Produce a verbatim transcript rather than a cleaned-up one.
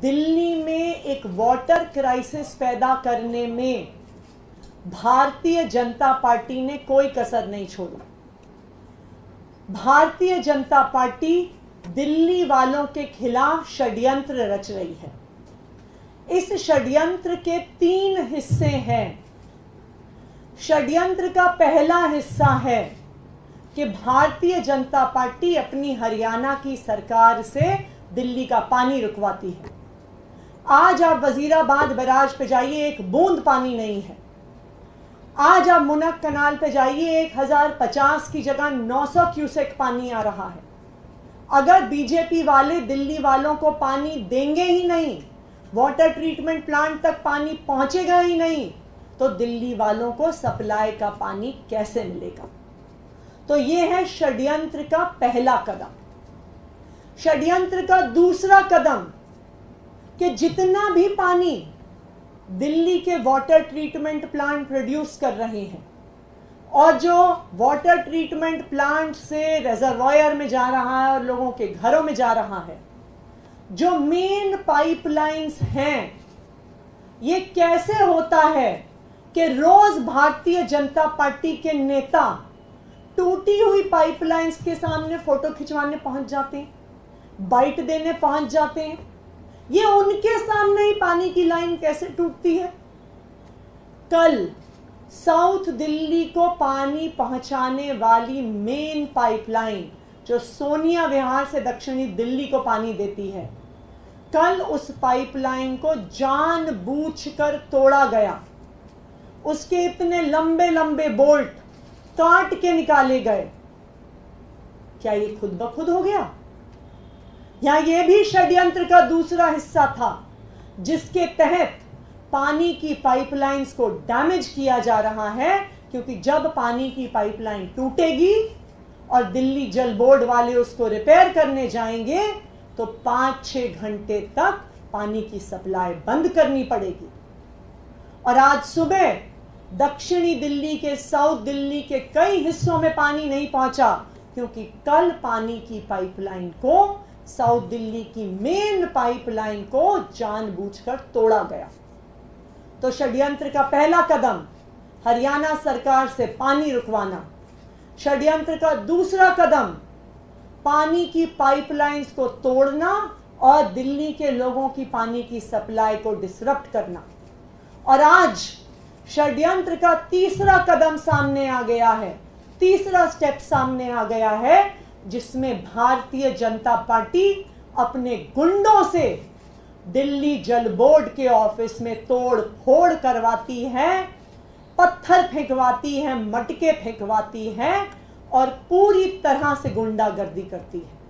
दिल्ली में एक water crisis पैदा करने में भारतीय जनता पार्टी ने कोई कसर नहीं छोड़ी। भारतीय जनता पार्टी दिल्ली वालों के खिलाफ षड्यंत्र रच रही है। इस षड्यंत्र के तीन हिस्से हैं। षड्यंत्र का पहला हिस्सा है कि भारतीय जनता पार्टी अपनी हरियाणा की सरकार से दिल्ली का पानी रुकवाती है। आज आप वजीराबाद बैराज पे जाइए, एक बूंद पानी नहीं है। आज आप मुनक कनाल पे जाइए, एक हजार पचास की जगह नौ सौ क्यूसेक पानी आ रहा है। अगर बीजेपी वाले दिल्ली वालों को पानी देंगे ही नहीं, वाटर ट्रीटमेंट प्लांट तक पानी पहुंचेगा ही नहीं, तो दिल्ली वालों को सप्लाई का पानी कैसे मिलेगा? तो यह है षड्यंत्र का पहला कदम। षड्यंत्र का दूसरा कदम कि जितना भी पानी दिल्ली के वाटर ट्रीटमेंट प्लांट प्रोड्यूस कर रहे हैं और जो वाटर ट्रीटमेंट प्लांट से रिजर्वायर में जा रहा है और लोगों के घरों में जा रहा है, जो मेन पाइपलाइंस हैं, ये कैसे होता है कि रोज भारतीय जनता पार्टी के नेता टूटी हुई पाइपलाइंस के सामने फोटो खिंचवाने पहुंच जाते हैं, बाइट देने पहुंच जाते हैं। ये उनके सामने ही पानी की लाइन कैसे टूटती है? कल साउथ दिल्ली को पानी पहुंचाने वाली मेन पाइपलाइन जो सोनिया विहार से दक्षिणी दिल्ली को पानी देती है, कल उस पाइपलाइन को जानबूझकर तोड़ा गया। उसके इतने लंबे लंबे बोल्ट काट के निकाले गए। क्या ये खुद ब खुद हो गया? या ये भी षड्यंत्र का दूसरा हिस्सा था जिसके तहत पानी की पाइपलाइंस को डैमेज किया जा रहा है, क्योंकि जब पानी की पाइपलाइन टूटेगी और दिल्ली जल बोर्ड वाले उसको रिपेयर करने जाएंगे तो पांच छह घंटे तक पानी की सप्लाई बंद करनी पड़ेगी। और आज सुबह दक्षिणी दिल्ली के, साउथ दिल्ली के कई हिस्सों में पानी नहीं पहुंचा, क्योंकि कल पानी की पाइपलाइन को, साउथ दिल्ली की मेन पाइपलाइन को जानबूझकर तोड़ा गया। तो षड्यंत्र का पहला कदम हरियाणा सरकार से पानी रुकवाना। षड्यंत्र का दूसरा कदम पानी की पाइपलाइंस को तोड़ना और दिल्ली के लोगों की पानी की सप्लाई को डिसरप्ट करना। और आज षड्यंत्र का तीसरा कदम सामने आ गया है, तीसरा स्टेप सामने आ गया है, जिसमें भारतीय जनता पार्टी अपने गुंडों से दिल्ली जल बोर्ड के ऑफिस में तोड़ फोड़ करवाती है, पत्थर फेंकवाती है, मटके फेंकवाती है और पूरी तरह से गुंडागर्दी करती है।